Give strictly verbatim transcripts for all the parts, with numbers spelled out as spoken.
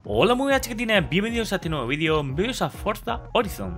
Hola muy buenas chiquitines, bienvenidos a este nuevo vídeo, bienvenidos a Forza Horizon.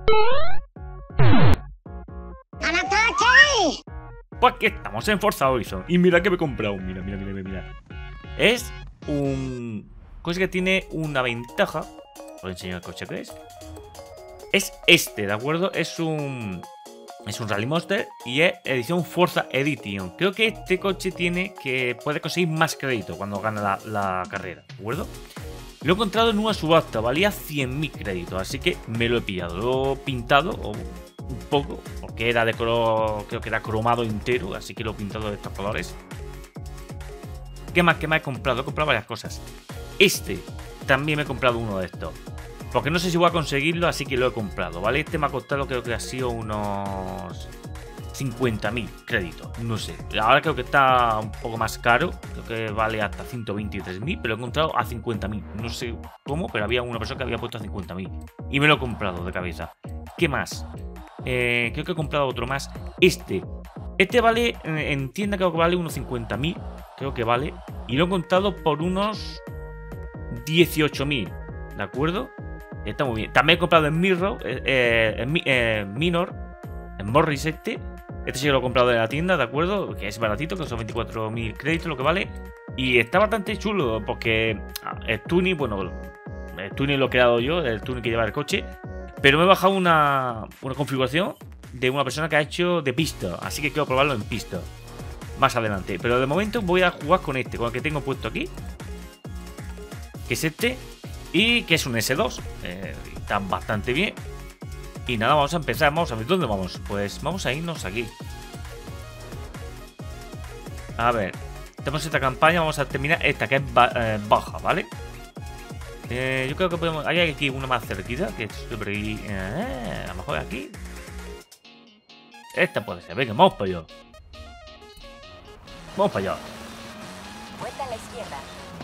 Pues aquí estamos en Forza Horizon. Y mira que me he comprado, mira, mira, mira, mira. Es un coche que tiene una ventaja. Os voy a enseñar el coche que es. Es este, ¿de acuerdo? Es un... Es un Rally Monster y es edición Forza Edition. Creo que este coche tiene que... puede conseguir más crédito cuando gana la, la carrera, ¿de acuerdo? Lo he encontrado en una subasta, valía cien mil créditos, así que me lo he pillado. Lo he pintado un poco, porque era de color, creo que era cromado entero, así que lo he pintado de estos colores. ¿Qué más? ¿Qué más he comprado? He comprado varias cosas. Este, también me he comprado uno de estos. Porque no sé si voy a conseguirlo, así que lo he comprado, ¿vale? Este me ha costado, creo que ha sido unos cincuenta mil créditos, no sé. Ahora creo que está un poco más caro, creo que vale hasta ciento veintitrés mil, pero lo he encontrado a cincuenta mil. No sé cómo, pero había una persona que había puesto a cincuenta mil. Y me lo he comprado de cabeza. ¿Qué más? Eh, creo que he comprado otro más. Este. Este vale, en tienda creo que vale unos cincuenta mil, creo que vale. Y lo he encontrado por unos dieciocho mil, ¿de acuerdo? Está muy bien. También he comprado en Mirror, eh, eh, en eh, Minor, en Morris este. Este sí que lo he comprado de la tienda, ¿de acuerdo? Que es baratito, que son veinticuatro mil créditos lo que vale. Y está bastante chulo, porque el tuning, bueno, el tuning lo he creado yo, el tuning que lleva el coche. Pero me he bajado una, una configuración de una persona que ha hecho de pista. Así que quiero probarlo en pista más adelante. Pero de momento voy a jugar con este, con el que tengo puesto aquí, que es este. Y que es un ese dos. Eh, está bastante bien. Y nada, vamos a empezar. Vamos a ver, ¿dónde vamos? Pues vamos a irnos aquí. A ver, tenemos esta campaña. Vamos a terminar esta, que es ba eh, baja, ¿vale? Eh, yo creo que podemos... Hay aquí una más cerquita, que es sobre ahí. Eh, a lo mejor aquí. Esta puede ser. Venga, vamos para allá. Vamos para allá. Vuelta a la izquierda.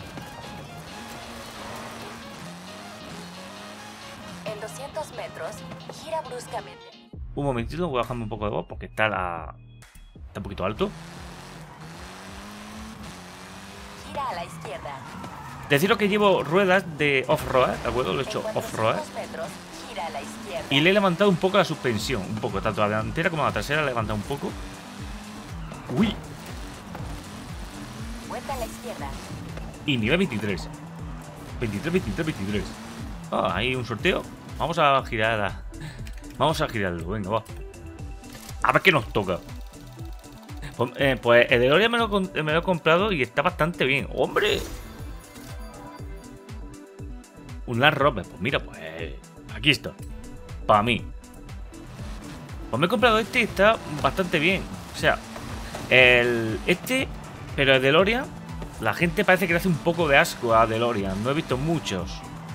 En doscientos metros, gira bruscamente. Un momentito, voy a bajarme un poco de voz porque está la... Está un poquito alto. Gira a la izquierda. Deciros que llevo ruedas de off-road, ¿de acuerdo? Lo he hecho off-road. Y le he levantado un poco la suspensión. Un poco, tanto la delantera como la trasera la he levantado un poco. ¡Uy! Vuelta a la izquierda. Y nivel veintitrés. veintitrés, veintitrés, veintitrés. Ah, hay un sorteo. Vamos a girar a... Vamos a girarlo, venga, va. A ver qué nos toca. Pues, eh, pues el DeLorean me lo, me lo he comprado y está bastante bien. ¡Hombre! Un Land Rover. Pues mira, pues... Aquí está. Para mí. Pues me he comprado este y está bastante bien. O sea, el... Este... Pero el DeLorean... La gente parece que le hace un poco de asco a DeLorean. No he visto muchos.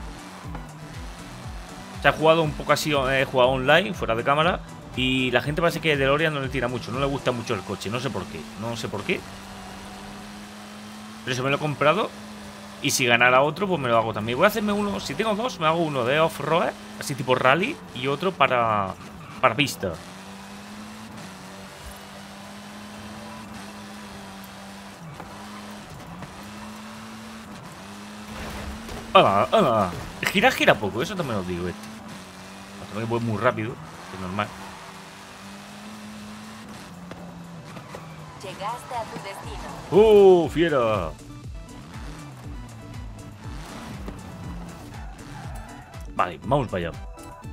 Se ha jugado un poco así, he jugado online, fuera de cámara. Y la gente parece que DeLorean no le tira mucho, no le gusta mucho el coche, no sé por qué, no sé por qué. Pero eso me lo he comprado. Y si ganara otro, pues me lo hago también. Voy a hacerme uno, si tengo dos, me hago uno de off-road, así tipo rally, y otro para, para pista. ¡Hala, hala! Gira, gira poco, eso también os digo este. También voy muy rápido, es normal. Llegaste a tu destino. ¡Uh, fiera! Vale, vamos para allá.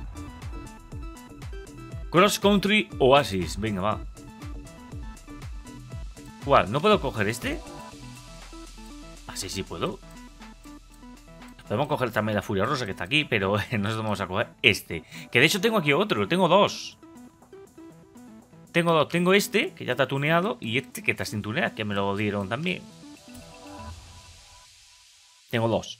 Cross Country Oasis, venga, va. ¿Cuál? ¿No puedo coger este? Ah, sí, sí puedo. Podemos coger también la Furia Rosa que está aquí, pero nosotros vamos a coger este. Que de hecho tengo aquí otro, tengo dos. Tengo dos, tengo este, que ya está tuneado, y este que está sin tunear, que me lo dieron también. Tengo dos.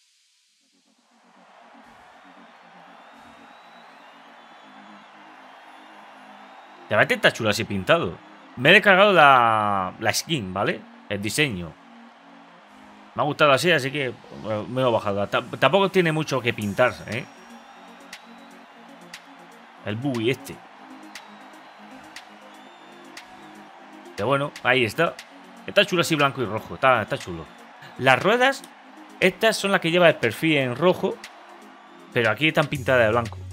La verdad está chulo así pintado. Me he descargado la, la skin, ¿vale? El diseño. Me ha gustado así, así que bueno, me lo he bajado. Tampoco tiene mucho que pintar, ¿eh? El buggy este. Pero bueno, ahí está. Está chulo así blanco y rojo. Está, está chulo. Las ruedas Estas son las que lleva el perfil en rojo, pero aquí están pintadas de blanco.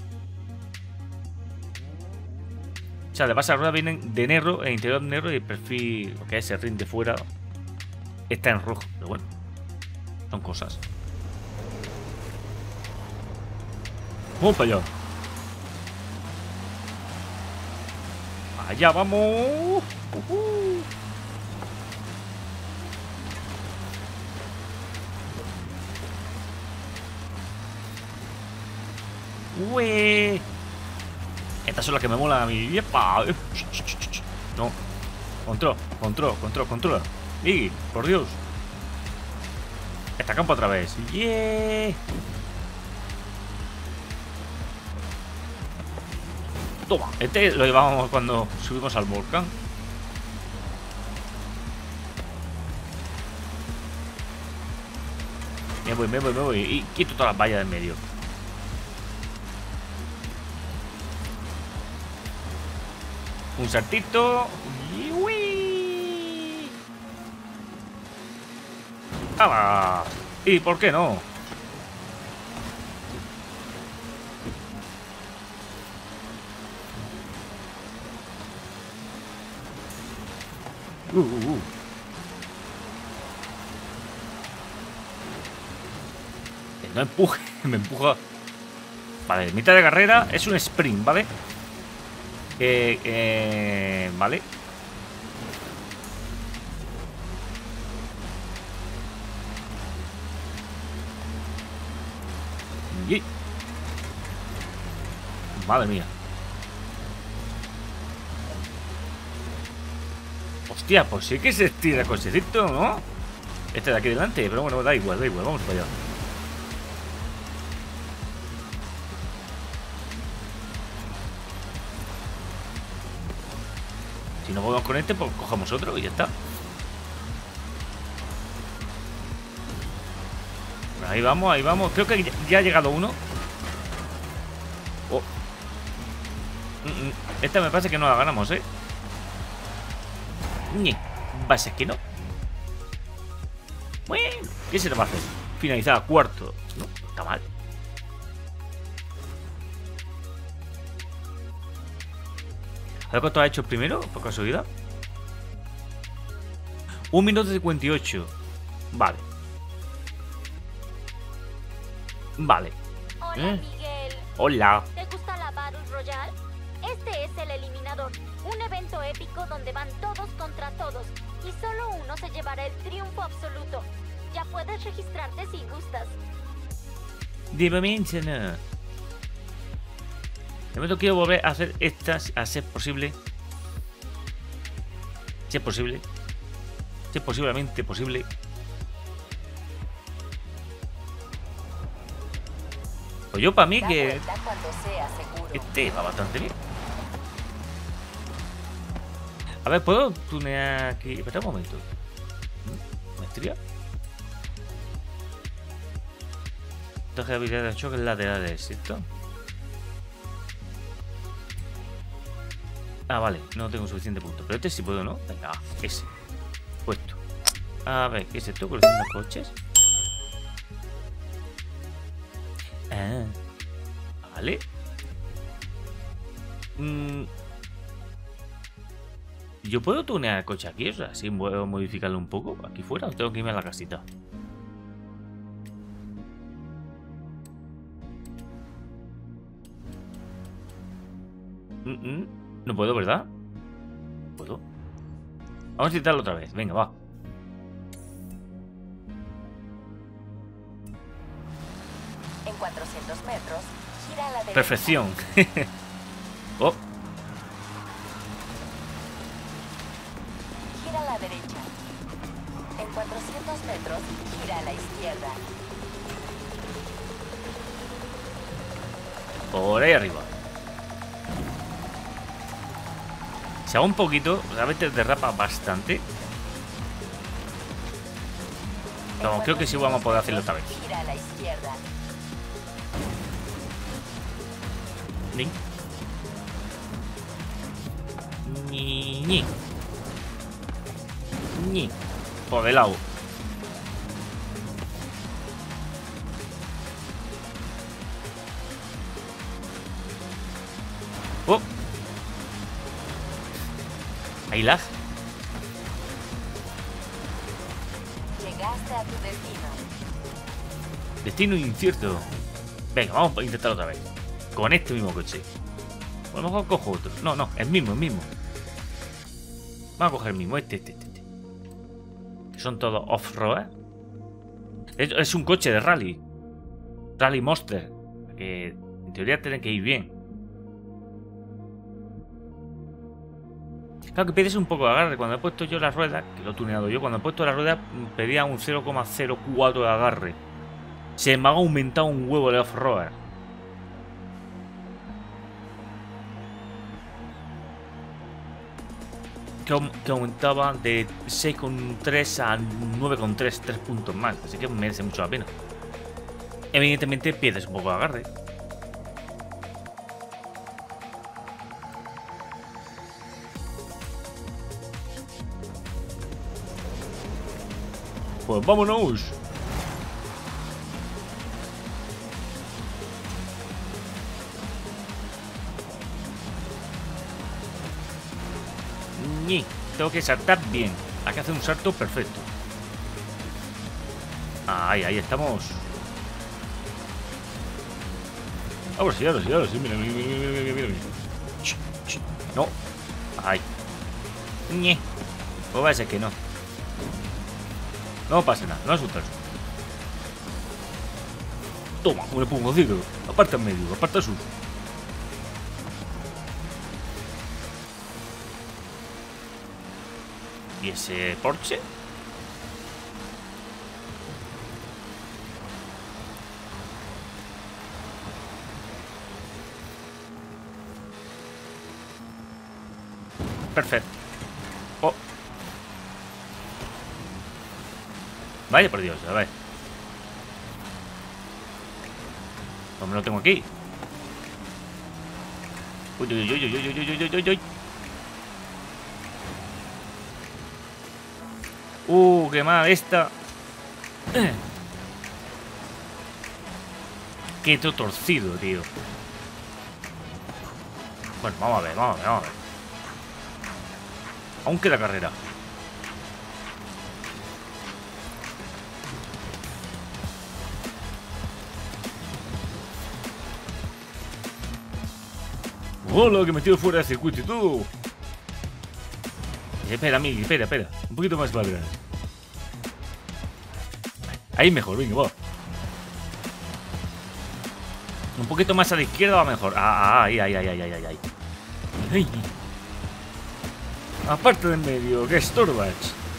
O sea, de base a rueda vienen de negro, el interior negro y el perfil, lo que es el ring de fuera, está en rojo. Pero bueno, son cosas. Vamos para allá. Allá vamos. Uh-huh. Ué. Estas son las que me molan a mí. ¡Yepa! No. Control, control, control, control. ¡Y! ¡Por Dios! Esta campo otra vez. ¡Yeah! Toma. Este lo llevábamos cuando subimos al volcán. Me voy, me voy, me voy. Y quito todas las vallas del medio. Un saltito. Y uy. ¡Ah! ¿Y por qué no? Uh, uh, uh. No empuje, me empuja. Vale, mitad de carrera es un sprint, ¿vale? Eh, eh, vale. Y... madre mía. Hostia, pues sí que se estira el cochecito, ¿no? Este de aquí delante, pero bueno, da igual, da igual, vamos para allá. Si no podemos con este, pues cojamos otro y ya está. Ahí vamos, ahí vamos. Creo que ya ha llegado uno. Oh. Esta me parece que no la ganamos, ¿eh? Ni. Va a ser que no. Bueno, ¿qué se te va a hacer? Finalizada, cuarto. No, está mal. A ver cuánto ha hecho primero, por casualidad. Un minuto cincuenta y ocho. Vale. Vale. Hola, ¿Eh? Miguel. Hola. ¿Te gusta la Battle Royale? Este es el eliminador, un evento épico donde van todos contra todos y solo uno se llevará el triunfo absoluto. Ya puedes registrarte si gustas. De momento no. De momento quiero volver a hacer estas, a ser posible. Si es posible. Si es posiblemente posible. Pues yo para mí que este va bastante bien. A ver, ¿puedo tunear aquí? Espera un momento. ¿Maestría? Traje de habilidad de choque laterales, ¿cierto? Ah, vale, no tengo suficiente punto. Pero este sí puedo, ¿no? Venga, ese. Puesto. A ver, ¿qué es esto? ¿Colección de coches? Ah, vale. Mm. ¿Yo puedo tunear el coche aquí? O sea, ¿sí puedo modificarlo un poco aquí fuera o tengo que irme a la casita? Mm -mm. No puedo, ¿verdad? ¿Puedo? Vamos a intentarlo otra vez. Venga, va. En cuatrocientos metros, gira a la derecha. Perfección. Oh. Gira a la derecha. En cuatrocientos metros, gira a la izquierda. Por ahí arriba. Se va un poquito, a veces derrapa bastante. No, creo que sí vamos a poder hacerlo otra vez. Gira a la izquierda. Ni. Ni. Ni. Ni. Por de lado. ¡Oh! Hay lag. Llegaste a tu destino. Destino incierto. Venga, vamos a intentar otra vez. Con este mismo coche. O a lo mejor cojo otro. No, no, el mismo, el mismo. Vamos a coger el mismo, este, este, este. este. Que son todos off-road. Es, es un coche de rally. Rally Monster. Que en teoría tienen que ir bien. Claro que pides un poco de agarre. Cuando he puesto yo la rueda, que lo he tuneado yo, cuando he puesto la rueda pedía un cero coma cero cuatro de agarre. Se me ha aumentado un huevo de off-road. Que aumentaba de seis coma tres a nueve coma tres, tres puntos más. Así que merece mucho la pena. Evidentemente pierdes un poco de agarre. Pues vámonos. Ñi, tengo que saltar bien. Hay que hacer un salto perfecto. Ahí, ahí estamos. Ahora sí, ahora sí, ahora sí. Mira, mira, mira, mira, mira, mira. Ch, ch. No. Ahí. Ñe. Pues va a ser que no. No pasa nada, no asustarse. Toma, un empujoncito. Aparta en medio, aparta sur. ¿Y ese Porsche? Perfecto. Oh. Vaya por Dios, a ver. No me lo tengo aquí. Uy, uy, uy, uy, uy, uy, uy, uy, uy. Uh, qué mal esta. Qué todo torcido, tío. Bueno, vamos a ver, vamos a ver, vamos a ver. Aún queda carrera. ¡Hola! Que me tiro fuera del circuito y todo. Espera, Miguel, espera, espera. Un poquito más para atrás. Ahí mejor, venga, va. Un poquito más a la izquierda va mejor. Ah, ahí, ahí, ahí, ahí, ahí, ahí. Ay. Aparte del medio, que estorbas.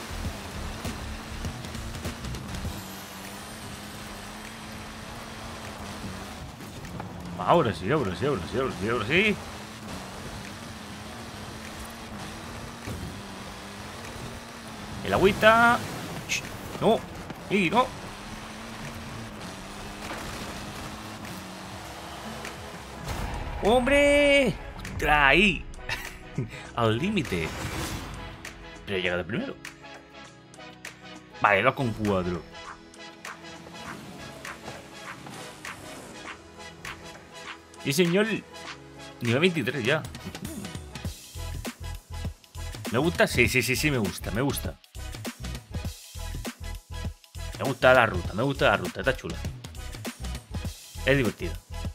Ahora sí, ahora sí, ahora sí, ahora sí, ahora sí. El agüita. No, y no. ¡Hombre! ¡Ostras, ahí! Al límite. Pero llega de primero. Vale, dos con cuatro. Y señor. Nivel veintitrés ya. ¿Me gusta? Sí, sí, sí, sí, me gusta, me gusta. Me gusta la ruta, me gusta la ruta, está chula. Es divertido.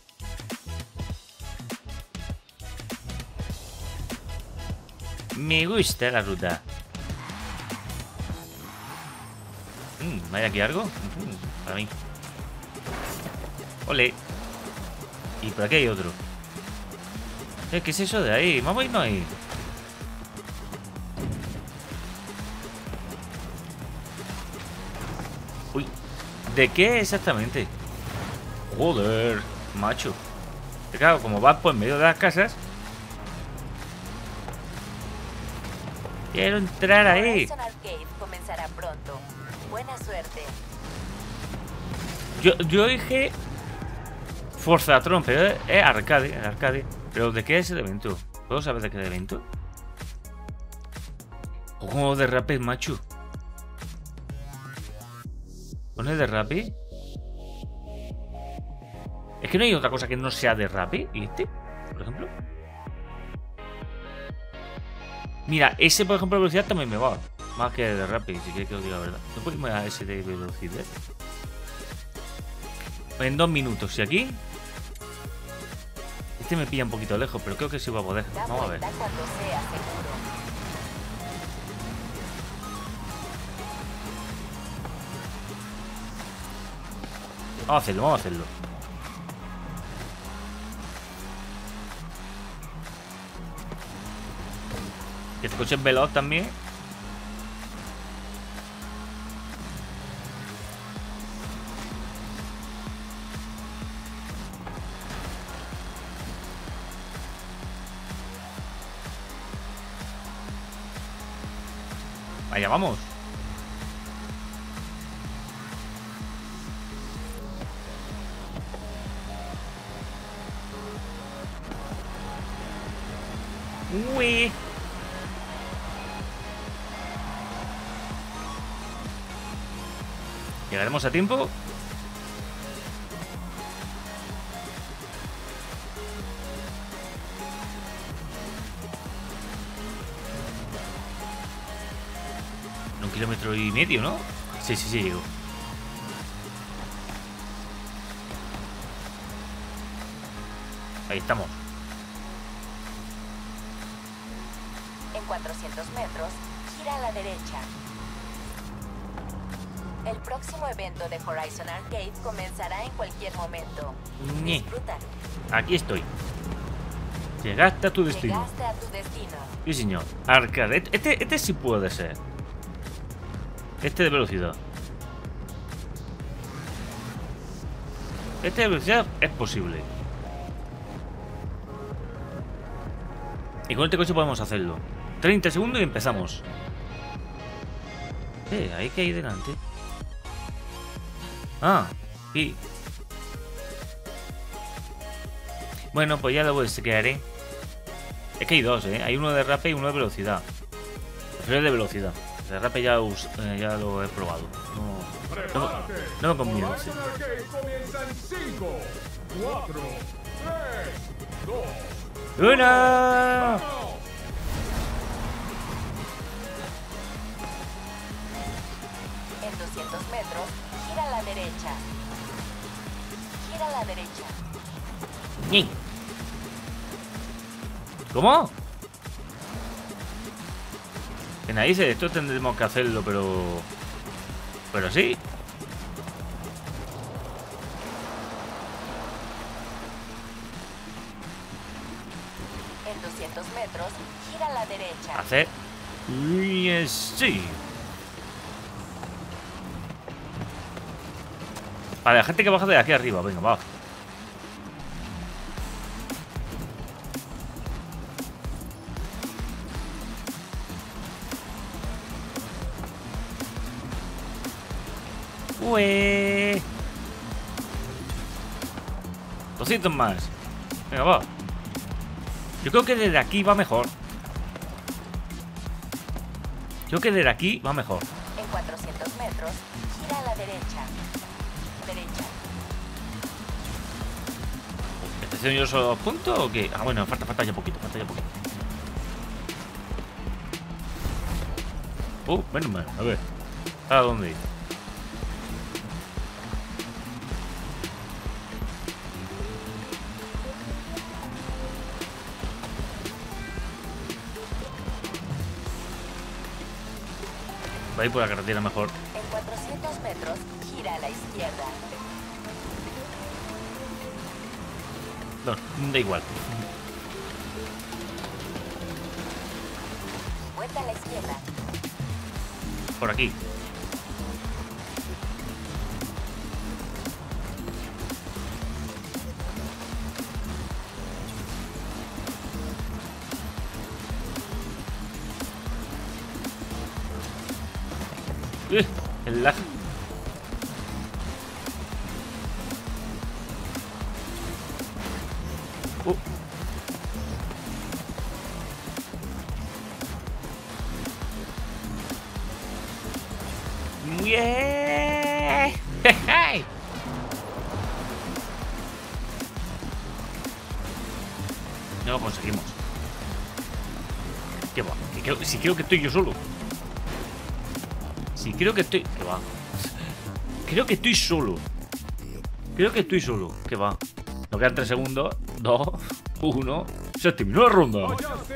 Me gusta la ruta. Mm, ¿hay aquí algo? Mm, para mí. Ole. Y por aquí hay otro. Eh, ¿qué es eso de ahí? Vamos a irnos ahí. Uy. ¿De qué exactamente? Joder, macho. Claro, como vas por en medio de las casas. Quiero entrar ahí. Horizon Arcade comenzará pronto. Buena suerte. Yo, yo dije Forza Tron, pero es, es arcade, es arcade. Pero ¿de qué es el evento? ¿Puedo saber de qué es el evento? Juego de rap, macho. ¿Pone de rap? Es que no hay otra cosa que no sea de rap, ¿y este? Por ejemplo. Mira, ese por ejemplo de velocidad también me va. Más que de Rapid, si quieres que os diga la verdad. ¿No puedo irme a ese de velocidad? En dos minutos. ¿Y aquí? Este me pilla un poquito lejos, pero creo que sí va a poder. Da Vamos a ver. vuelta cuando sea seguro. Vamos a hacerlo, vamos a hacerlo. Este coche es veloz también. Allá vamos. Uy. ¿Llegaremos a tiempo? Un kilómetro y medio, ¿no? Sí, sí, sí, llego. Ahí estamos. En cuatrocientos metros, gira a la derecha. El próximo evento de Horizon Arcade comenzará en cualquier momento. Ñe. Disfruta. Aquí estoy. Llegaste a tu destino. Llegaste a tu destino. Sí, señor. Arcade. Este, este sí puede ser. Este de velocidad. Este de velocidad es posible. Y con este coche podemos hacerlo. treinta segundos y empezamos. Eh, ahí que hay delante. Ah, sí. Bueno, pues ya lo quedaré. Es que hay dos, ¿eh? Hay uno de rape y uno de velocidad. Prefiero el de velocidad. El de rape ya, us, eh, ya lo he probado. No, no, no me convence. ¡Una! En doscientos metros, gira a la derecha. Gira a la derecha. ¡Ni! ¿Cómo? Que nadie dice, esto tendremos que hacerlo, pero... Pero sí. En doscientos metros, gira a la derecha. Hacer... Y sí. Vale, la gente que baja de aquí arriba, venga, va. Ué. doscientos más. Venga, va. Yo creo que desde aquí va mejor. Yo creo que desde aquí va mejor. En cuatrocientos metros, gira a la derecha. Derecha. ¿Estación yo solo punto o qué? Ah, bueno, falta, falta ya poquito, falta ya poquito. Uh, menos mal, a ver. ¿A dónde ir? Va a ir por la carretera mejor. En cuatrocientos metros, gira a la izquierda. No, da igual. Vuelta a la izquierda. Por aquí. Uh, el lag. Uh. Yeah. No lo conseguimos. ¿Qué va? Que creo, si creo que estoy yo solo. Si creo que estoy... ¿Qué va? Creo que estoy solo. Creo que estoy solo. ¿Qué va? Nos quedan tres segundos. Dos. Uno. Se terminó la ronda.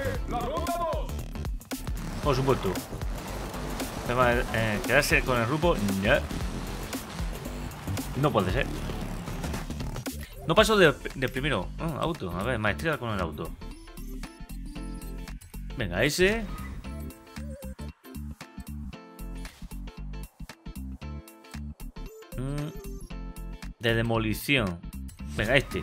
Por supuesto. Eh, quedarse con el grupo. No. No puede ser. No paso de, de primero. Oh, auto. A ver, maestría con el auto. Venga, ese. Mm, de demolición. Venga, este.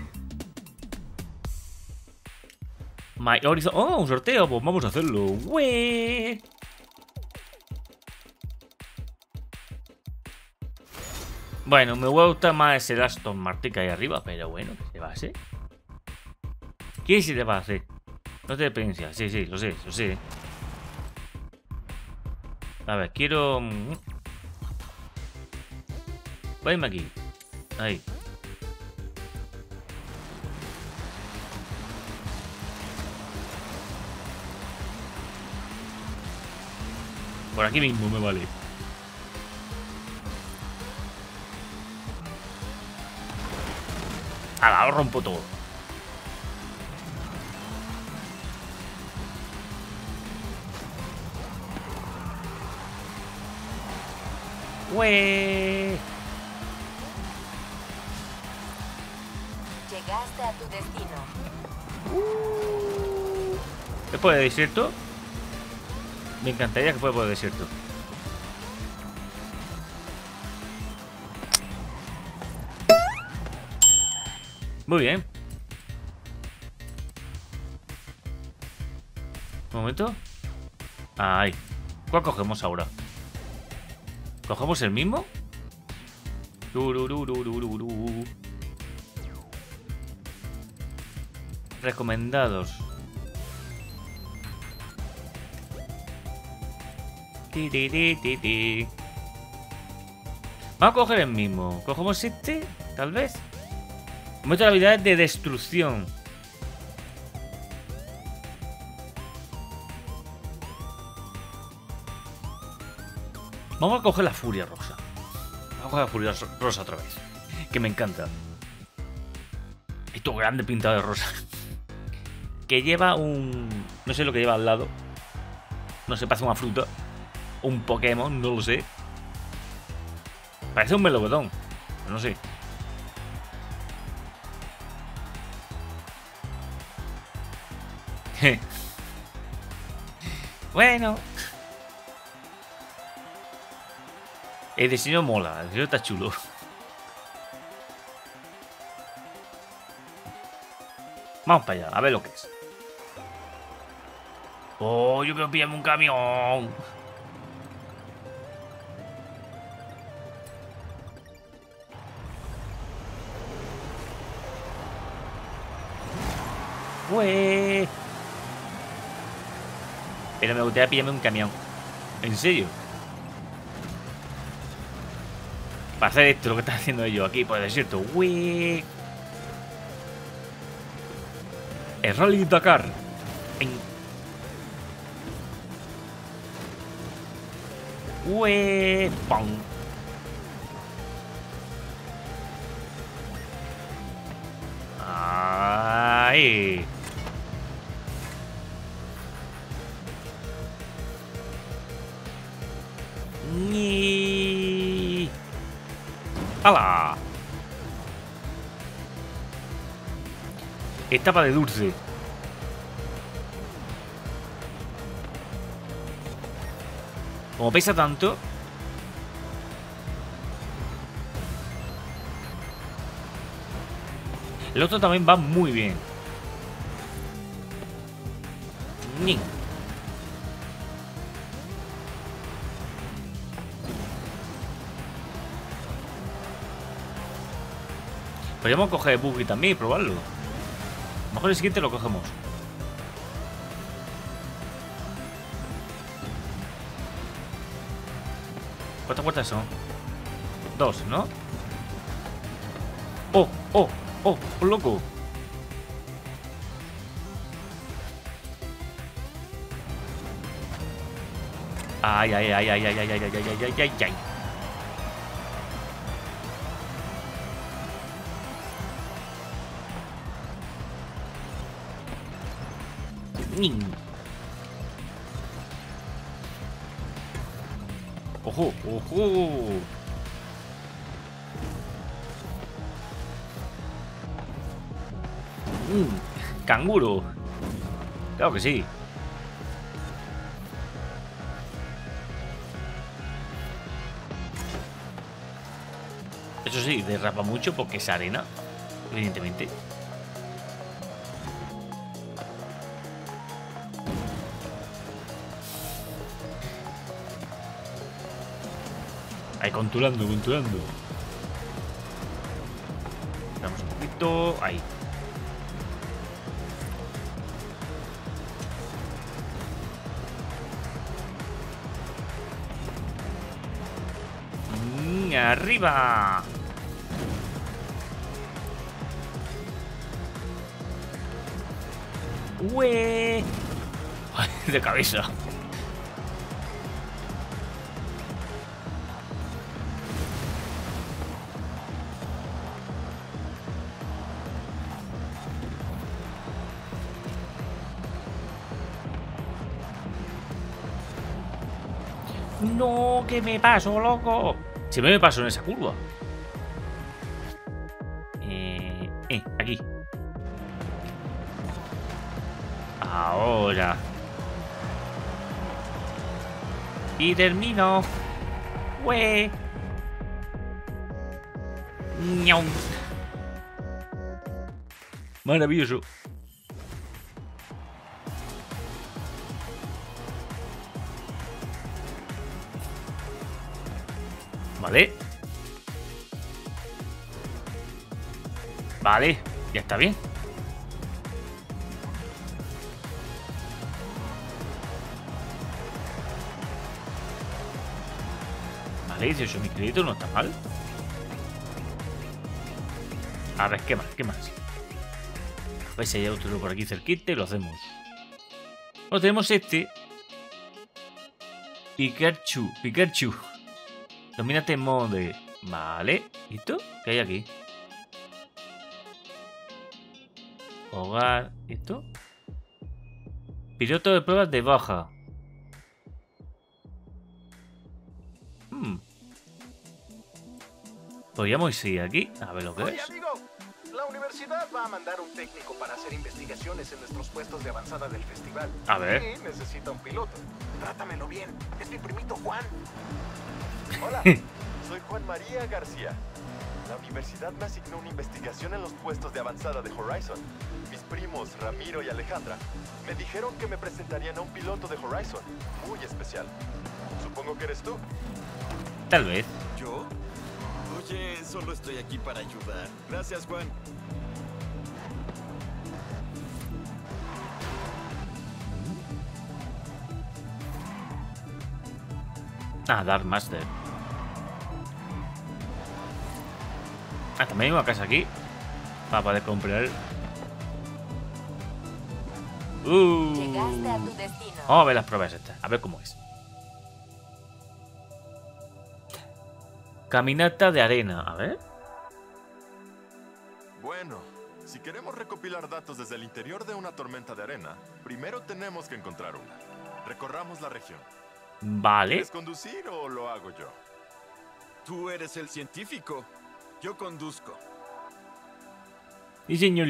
My Horizon. Oh, un sorteo. Pues vamos a hacerlo. ¡Wee! Bueno, me gusta más el Aston Martin que hay arriba, pero bueno, ¿qué se va a hacer? ¿Qué se te va a hacer? No te experiencia. Sí, sí, lo sé, lo sé. A ver, quiero... Váyame aquí. Ahí. Por aquí mismo me vale. Ahora lo rompo todo. ¡Ué! Llegaste a tu destino. Uh. ¿Qué puede desierto? Me encantaría que fuera por el desierto. Muy bien. Un momento. Ahí. ¿Cuál cogemos ahora? ¿Cogemos el mismo? Tururururururu. Recomendados. Ti, ti, ti, ti, ti. Vamos a coger el mismo. ¿Cogemos este? Tal vez. Aumenta la habilidad de destrucción. Vamos a coger la furia rosa. Vamos a coger la furia rosa otra vez. Que me encanta. Esto grande pintado de rosa. Que lleva un... No sé lo que lleva al lado. No sé, parece una fruta. Un Pokémon, no lo sé. Parece un melocotón. Pero no sé. Bueno. El diseño mola, el diseño está chulo. Vamos para allá, a ver lo que es. Oh, yo quiero pillarme un camión. Ué. Pero me gustaría pillarme un camión. ¿En serio? Para hacer esto, lo que están haciendo ellos aquí por el desierto. Ué. El Rally Dakar. En... Ué. ¡Pam! ¡Ay! ¡Ni! ¡Hala! Etapa de dulce. Como pesa tanto. El otro también va muy bien. Ni. Podríamos coger el buggy también y probarlo. A lo mejor el siguiente lo cogemos. ¿Cuántas puertas son? Dos, ¿no? ¡Oh! ¡Oh! ¡Oh! ¡Oh, loco! Ay, ay, ay, ay, ay, ay, ay, ay, ay, ay, ay, ay. Nin. Ojo, ojo. Mm, canguro. Claro que sí. Eso sí, derrapa mucho porque es arena, evidentemente. Ahí, conturando, conturando. Damos un poquito. Ahí. Mm, ¡arriba! ¡Ue! De cabeza. No, que me paso, loco. Siempre me paso en esa curva. Eh, eh, aquí. Ahora. Y termino. ¡Ue! ¡Ñau! Maravilloso. Vale. Vale, ya está bien. Vale, dieciocho mil créditos no está mal. A ver, ¿qué más? ¿Qué más? A ver si hay otro por aquí cerquita y lo hacemos. O tenemos este. Pikachu, Pikachu. Domínate mode. Vale. ¿Y esto? ¿Qué hay aquí? Hogar. ¿Esto? Piloto de pruebas de baja. Hmm. Podríamos ir aquí. A ver lo que Oye, es. amigo, la universidad va a mandar un técnico para hacer investigaciones en nuestros puestos de avanzada del festival. A ver. Y necesita un piloto. Trátamelo bien. Es mi primito Juan. Hola, soy Juan María García. La universidad me asignó una investigación en los puestos de avanzada de Horizon. Mis primos, Ramiro y Alejandra, me dijeron que me presentarían a un piloto de Horizon, muy especial. Supongo que eres tú. Tal vez. ¿Yo? Oye, solo estoy aquí para ayudar. Gracias, Juan. Ah, Dark Master. Ah, también hay una casa aquí. Para poder comprar. Uh. Llegaste a tu destino. Vamos a ver las pruebas estas. A ver cómo es. Caminata de arena. A ver. Bueno, si queremos recopilar datos desde el interior de una tormenta de arena, primero tenemos que encontrar una. Recorramos la región. Vale. ¿Quieres conducir o lo hago yo? Tú eres el científico. Yo conduzco. Sí, señor.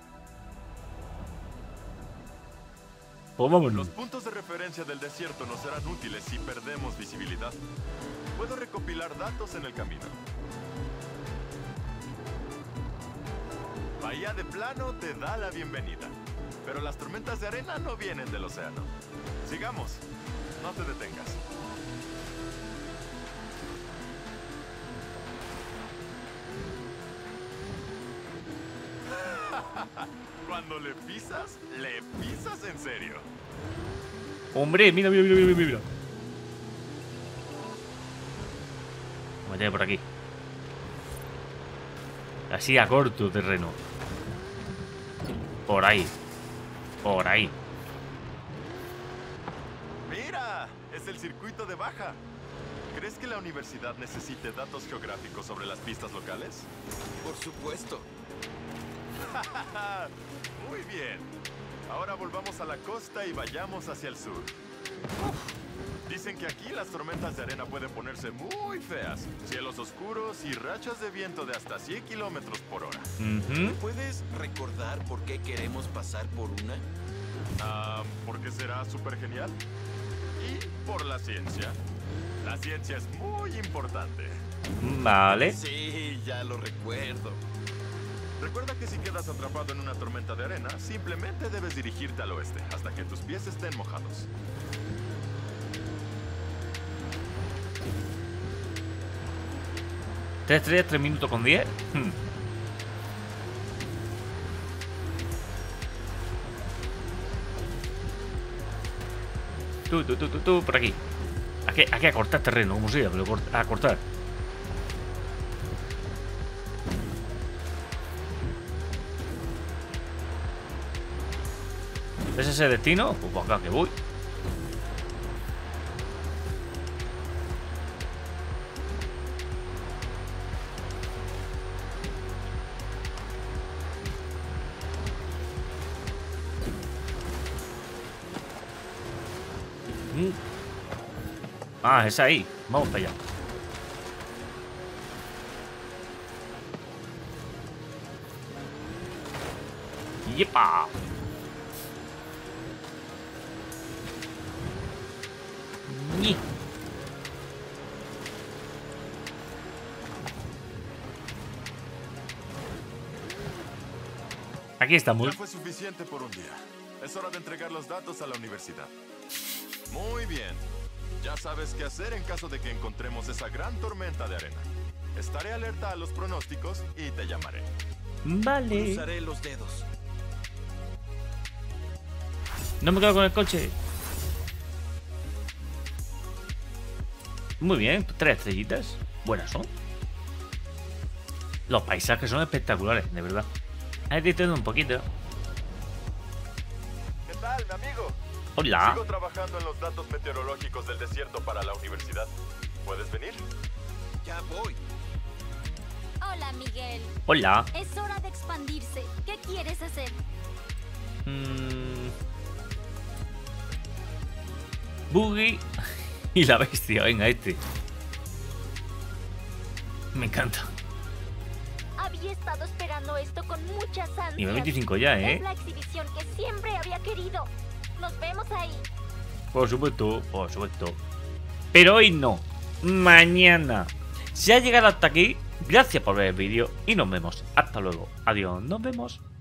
Pues vámonos. Los puntos de referencia del desierto nos serán útiles si perdemos visibilidad. Puedo recopilar datos en el camino. Bahía de Plano te da la bienvenida. Pero las tormentas de arena no vienen del océano. Sigamos. No te detengas. Cuando le pisas, le pisas en serio. Hombre, mira, mira, mira, mira, mira. Vamos a meter por aquí. Así a corto terreno. Por ahí. Por ahí. Mira, es el circuito de baja. ¿Crees que la universidad necesite datos geográficos sobre las pistas locales? Por supuesto. Muy bien. Ahora volvamos a la costa y vayamos hacia el sur. Dicen que aquí las tormentas de arena pueden ponerse muy feas. Cielos oscuros y rachas de viento de hasta cien kilómetros por hora. Ujú. ¿Puedes recordar por qué queremos pasar por una? Ah, porque será súper genial. Y por la ciencia. La ciencia es muy importante. Vale. Sí, ya lo recuerdo. Recuerda que si quedas atrapado en una tormenta de arena, simplemente debes dirigirte al oeste hasta que tus pies estén mojados. Tres estrellas, tres minutos con diez. Hmm. Tú, tú, tú, tú, tú, por aquí. Aquí, aquí a cortar terreno, como sea, pero cort- a cortar. ¿Es ese destino? Pues para acá que voy. Mm. Ah, es ahí. Vamos para allá. ¡Yepa! Ñi. Aquí estamos. Ya fue suficiente por un día. Es hora de entregar los datos a la universidad. Muy bien. Ya sabes qué hacer en caso de que encontremos esa gran tormenta de arena. Estaré alerta a los pronósticos y te llamaré. Vale. Cruzaré los dedos. No me quedo con el coche. Muy bien, tres estrellitas. Buenas son. Los paisajes son espectaculares, de verdad. Ahí te entiendo un poquito. ¿Qué tal, mi amigo? Hola. Sigo trabajando en los datos meteorológicos del desierto para la universidad. ¿Puedes venir? Ya voy. Hola, Miguel. Hola. Es hora de expandirse. ¿Qué quieres hacer? Mm. Boogie y la bestia. Venga, este. Me encanta. Había estado esperando esto con muchas ansias. Nivel veinticinco ya, Es ¿eh? la exhibición que siempre había querido. Nos vemos ahí. Por supuesto, por supuesto. Pero hoy no. Mañana. Si has llegado hasta aquí, gracias por ver el vídeo y nos vemos. Hasta luego. Adiós. Nos vemos.